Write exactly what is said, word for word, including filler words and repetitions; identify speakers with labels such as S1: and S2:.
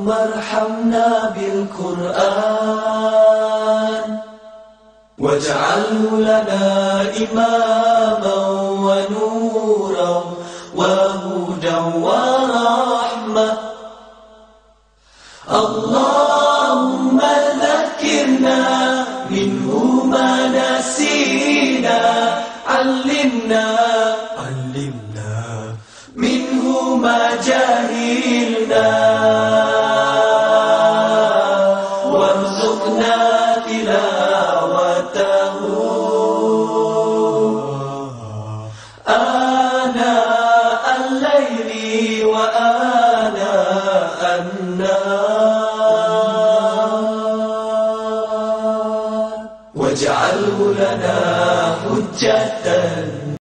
S1: اللهم ارحمنا بالقرآن واجعله لنا إماما ونورا وهدى ورحمة. اللهم ذكرنا منه ما نسينا، علمنا علمنا منه ما جهلنا، وارزقنا تلاوته آناء الليل وآناء النهار، واجعله لنا حجة